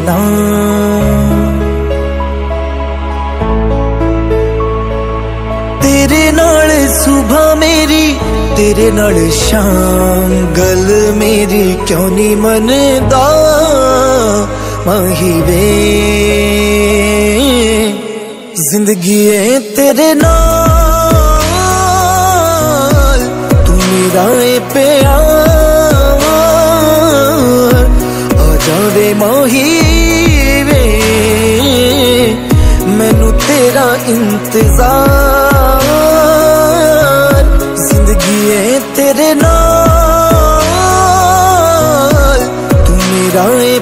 ना। तेरे नाल सुबह मेरी, तेरे नाल शाम, गल मेरी क्यों नहीं मनदा माही वे। जिंदगी है तेरे नाल, तू मेरा है प्यार। आ जावे माही वे, मैनू तेरा इंतजार। जिंदगी है तेरे नाल, तू मेरा है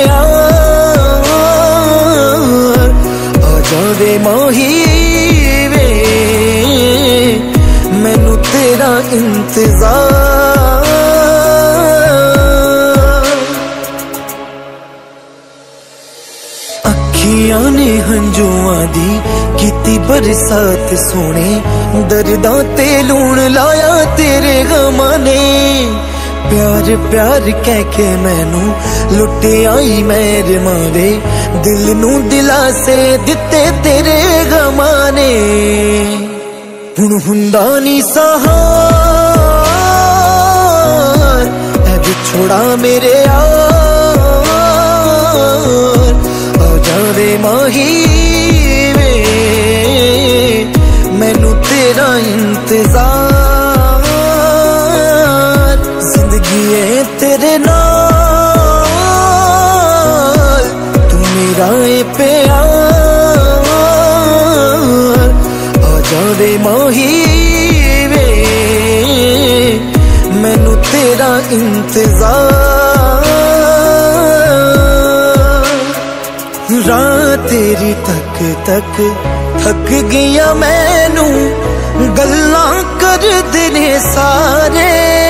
प्यार। आ जावे माही वे, मैनू तेरा इंतजार। अखियां ने हंजुआं दी कीती बरसात सोने, दर्दां ते लूण लाया तेरे गमां ने। प्यार प्यार कह के मैनू लुटे आई मेरे मावे, दिल नू दिलासे दिते तेरे गमां ने। हुण हुंदा नी सहार, ऐ विछोड़ा मेरे यार। आ जावे माही वे, मैनू तेरा इंतजार। जिंदगी है तेरे नाल, तू मेरा है प्यार। आ जावे माही वे, मैनू तेरा इंतजार। रात तेरी तक तक थक गया मैनू, गल्लां कर देने सारे।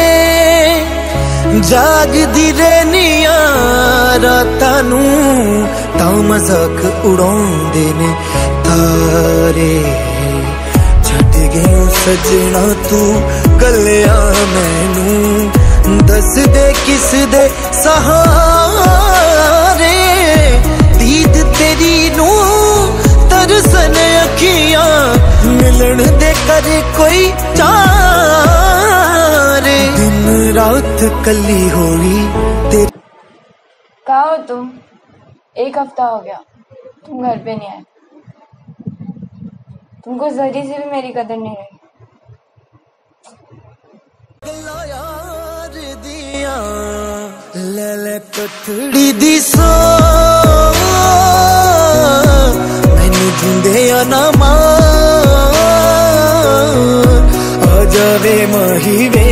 जागदी रहनिया रातां नू, तां मजाक उड़ाउंदे ने तारे। छड्ड गया सजना तू कल्लिया मैनू, दस दे किस दे सहारे। दीद तेरी नू तरसन अखियां, मिलन दे कर कोई चारे। दिन रात कली होई तेरी। कहाँ हो तुम? एक हफ्ता हो गया तुम घर पे नहीं आए। तुमको जरी से भी मेरी कदर नहीं रही। यार दिया ले ले कथड़ी दी सो, मैनू जुंदे ना मार। आ जावे माही वे,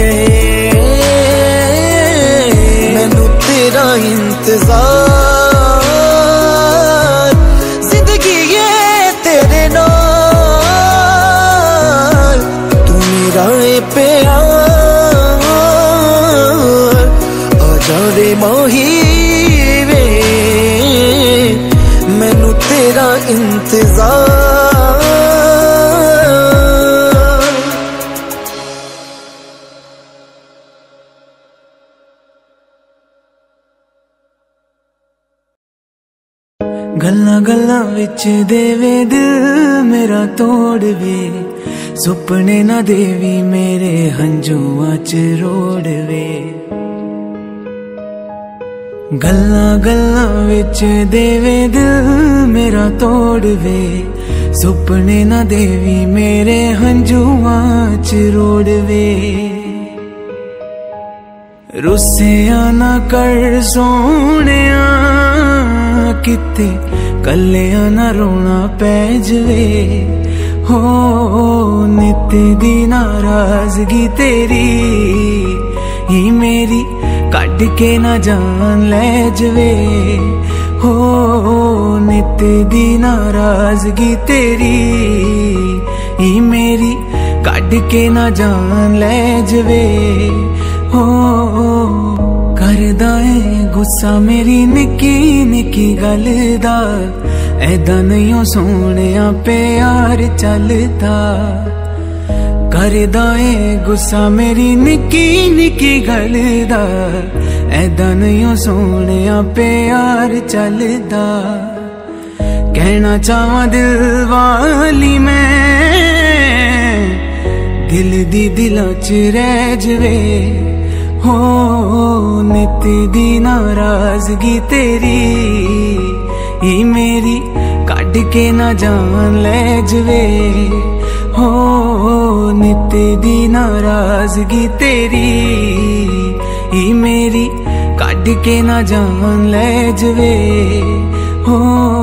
मैनू तेरा इंतजार। जिंदगी ये तेरे नाल, तू मेरा है प्यार। आ जावे माही वे, मैनू तेरा इंतजार। गल्लां गल्लां विच देवे दिल मेरा तोड़वे, सुपने ना देवी मेरे हंजुआं च रोड़वे। गल्लां गल्लां विच देवे दिल मेरा तोड़वे, सुपने ना देवी मेरे हंजुआं च रोड़वे। रुसिया ना कर सोहणिया किते, कल्लिया ना रोना पै जवे। हो नित दी नाराजगी तेरी ही मेरी, कट के ना जान ले जवे। हो नित दी नाराजगी तेरी ही मेरी, कट के ना जान ले जवे। हो करदा है गुस्सा मेरी निकी निकी गल दा, ऐदा नहीं सोहणिया प्यार चलदा। करदा ए गुस्सा मेरी निक्की निक्की गल दा, ऐदा नहीं सोने प्यार चलदा। कहना चाहवां दिल वाली मैं, दिल दी दिला च रह जवे हो। नित दी नाराजगी तेरी ही मेरी कट के ना जान ले जवे हो। नित दी नाराजगी तेरी ही मेरी कट के ना जान ले जवे हो।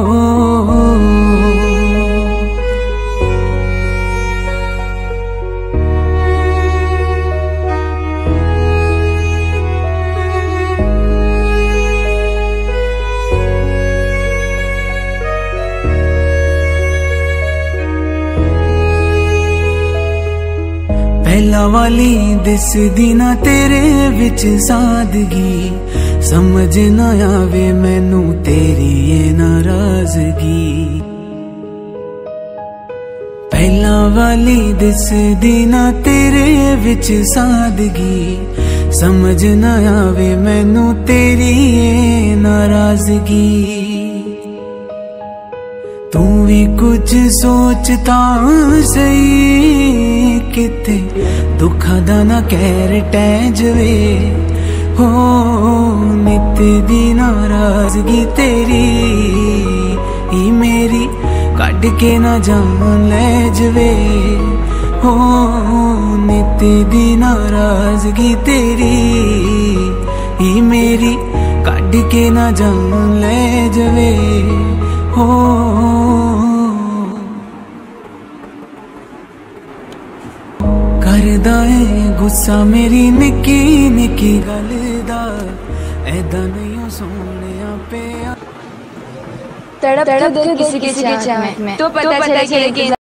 पहला वाली दिसदी ना तेरे विच सादगी, समझ ना आवे मैनू तेरी ये नाराजगी। पहला वाली दिसदी ना तेरे विच सादगी, समझ ना आवे मैनू तेरी ये नाराजगी। तू भी कुछ सोचता सही, किते दुखा दा ना कहर टह जवे हो। नित दी नाराजगी तेरी ही मेरी कट के ना जान ले जवे हो। नित दी नाराजगी तेरी ही मेरी कट के ना जान ले जवे हो। करदा ए गुस्सा मेरी निक्की निक्की गल दा, ऐदा नहीं सोने पे तड़प के किसी के चाहत में तो पता चले कि